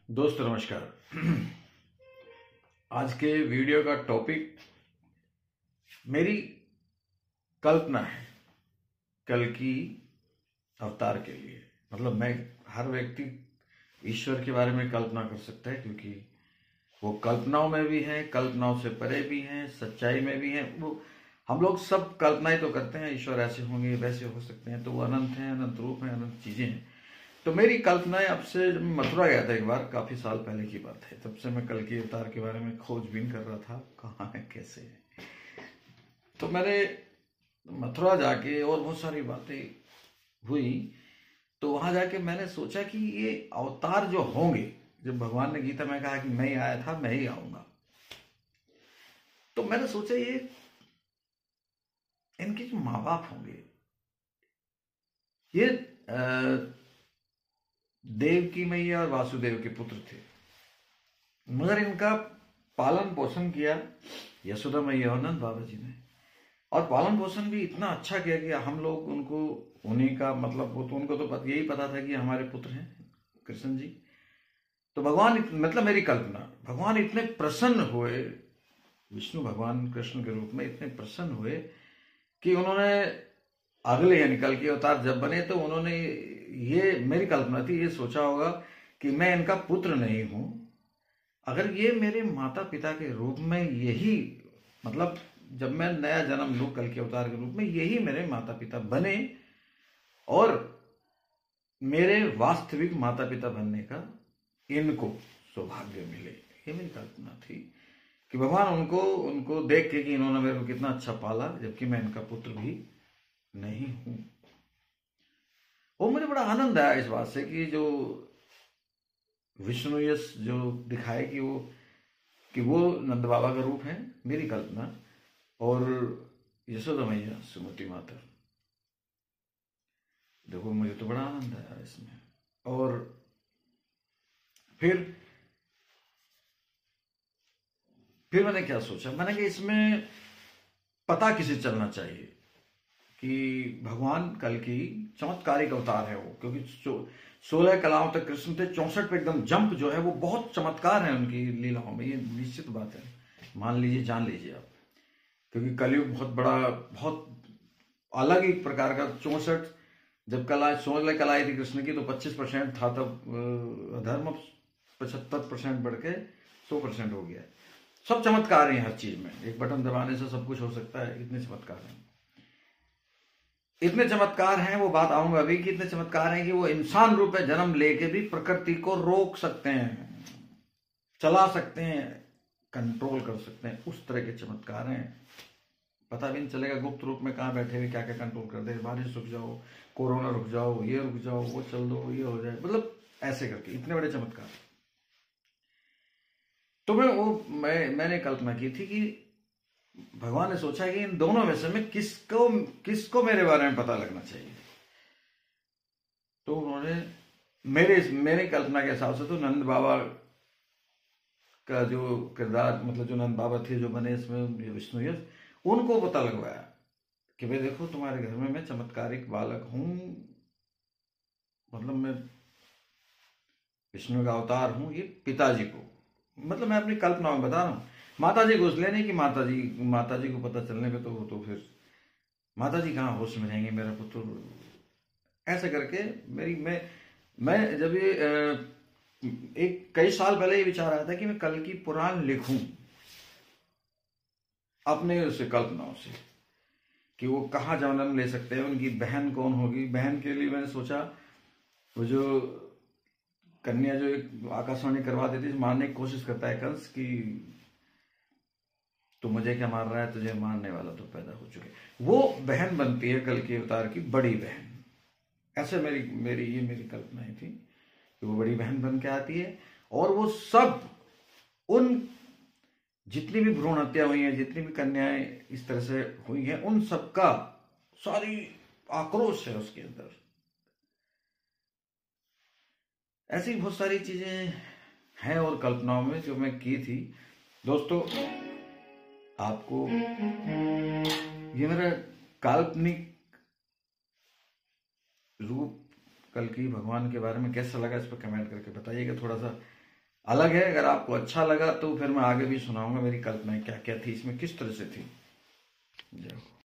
दोस्त नमस्कार। आज के वीडियो का टॉपिक मेरी कल्पना है कल की अवतार के लिए। मतलब मैं हर व्यक्ति ईश्वर के बारे में कल्पना कर सकता है, क्योंकि वो कल्पनाओं में भी है, कल्पनाओं से परे भी हैं, सच्चाई में भी हैं। वो हम लोग सब कल्पनाएं तो करते हैं, ईश्वर ऐसे होंगे, वैसे हो सकते हैं, तो वो अनंत हैं, अनंत रूप हैं, अनंत चीजें हैं। तो मेरी कल्पनाएं, अब से जब मैं मथुरा गया था एक बार, काफी साल पहले की बात है, तब से मैं कल के अवतार के बारे में खोजबीन कर रहा था, कहाँ है, कैसे है। तो मैंने मथुरा जाके और बहुत सारी बातें हुई। तो वहां जाके मैंने सोचा कि ये अवतार जो होंगे, जब भगवान ने गीता में कहा कि मैं ही आया था, मैं ही आऊंगा, तो मैंने सोचा ये इनके जो माँ बाप होंगे, ये देव की मैया और वासुदेव के पुत्र थे, मगर इनका पालन पोषण किया यशोदा मैया और नंद बाबा जी ने। और पालन पोषण भी इतना अच्छा किया कि हम लोग उनको, उन्हीं का मतलब, वो तो उनको तो यही पता था कि हमारे पुत्र हैं कृष्ण जी। तो भगवान मतलब मेरी कल्पना, भगवान इतने प्रसन्न हुए, विष्णु भगवान कृष्ण के रूप में इतने प्रसन्न हुए कि उन्होंने अगले यानी कल के अवतार जब बने, तो उन्होंने, ये मेरी कल्पना थी, ये सोचा होगा कि मैं इनका पुत्र नहीं हूं, अगर ये मेरे माता पिता के रूप में, यही मतलब जब मैं नया जन्म लूं कल के अवतार के रूप में, यही मेरे माता पिता बने और मेरे वास्तविक माता पिता बनने का इनको सौभाग्य मिले। ये मेरी कल्पना थी कि भगवान उनको उनको देख के कि इन्होंने मेरे को कितना अच्छा पाला, जबकि मैं इनका पुत्र भी नहीं हूं। वो मुझे बड़ा आनंद आया इस बात से कि जो विष्णु यश जो दिखाए कि वो नंद बाबा का रूप है, मेरी कल्पना, और यशोदा मैया सुमति माता। देखो मुझे तो बड़ा आनंद आया इसमें। और फिर मैंने क्या सोचा, मैंने कि इसमें पता किसे चलना चाहिए कि भगवान कल की चमत्कारिक अवतार है वो, क्योंकि 16 कलाओं तक कृष्ण थे, 64 पे एकदम जंप जो है वो बहुत चमत्कार है उनकी लीलाओं में, ये निश्चित बात है, मान लीजिए, जान लीजिए आप। क्योंकि कलयुग बहुत बड़ा, बहुत अलग एक प्रकार का, 64 जब कला 16 कला आई थी कृष्ण की, तो 25% था तब धर्म, 75% बढ़ के 100% हो गया। सब चमत्कार हैं हर चीज में, एक बटन दबाने से सब कुछ हो सकता है, इतने चमत्कार हैं। इतने चमत्कार हैं, वो बात आऊंगा अभी, कि इतने चमत्कार हैं कि वो इंसान रूप में जन्म लेके भी प्रकृति को रोक सकते हैं, चला सकते हैं, कंट्रोल कर सकते हैं, उस तरह के चमत्कार हैं। पता भी नहीं चलेगा गुप्त रूप में कहाँ बैठे हुए क्या क्या कंट्रोल कर दे, बारिश रुक जाओ, कोरोना रुक जाओ, ये रुक जाओ, वो चल दो, ये हो जाए, मतलब ऐसे करके इतने बड़े चमत्कार। तो मैंने कल्पना की थी कि भगवान ने सोचा कि इन दोनों में से मैं किसको मेरे बारे में पता लगना चाहिए। तो उन्होंने मेरे कल्पना के हिसाब से तो नंद बाबा का जो किरदार, मतलब जो नंद बाबा थे जो बने इसमें विष्णु यश, उनको पता लगवाया कि भाई देखो तुम्हारे घर में मैं चमत्कारिक बालक हूं, मतलब मैं विष्णु का अवतार हूं। ये पिताजी को, मतलब मैं अपनी कल्पना में बता रहा हूं, माता जी को इसलिए नहीं कि माता जी को पता चलने पे तो फिर माता जी कहाँ होश में रहेंगे, मेरा पुत्र ऐसे करके मेरी मैं जब ये एक कई साल पहले ये विचार आया था कि मैं कल की पुराण लिखूं अपने उसे कल्पनाओं से, कि वो कहाँ जन्म ले सकते हैं, उनकी बहन कौन होगी। बहन के लिए मैंने सोचा, वो जो कन्या जो एक आकाशवाणी करवा देती है, मारने की कोशिश करता है कंस की, तो मुझे क्या मार रहा है, तुझे मारने वाला तो पैदा हो चुके, वो बहन बनती है कल के अवतार की बड़ी बहन। ऐसे मेरी कल्पनाएं थी कि वो बड़ी बहन बन के आती है, और वो सब उन जितनी भी भ्रूण हत्या हुई है, जितनी भी कन्याएं इस तरह से हुई हैं, उन सबका सारी आक्रोश है उसके अंदर। ऐसी बहुत सारी चीजें हैं और कल्पनाओं में जो मैं की थी। दोस्तों, आपको ये मेरा काल्पनिक रूप कल की भगवान के बारे में कैसा लगा, इस पर कमेंट करके बताइएगा। थोड़ा सा अलग है। अगर आपको अच्छा लगा तो फिर मैं आगे भी सुनाऊंगा मेरी कल्पनाएं क्या क्या थी इसमें, किस तरह से थी। जय हो।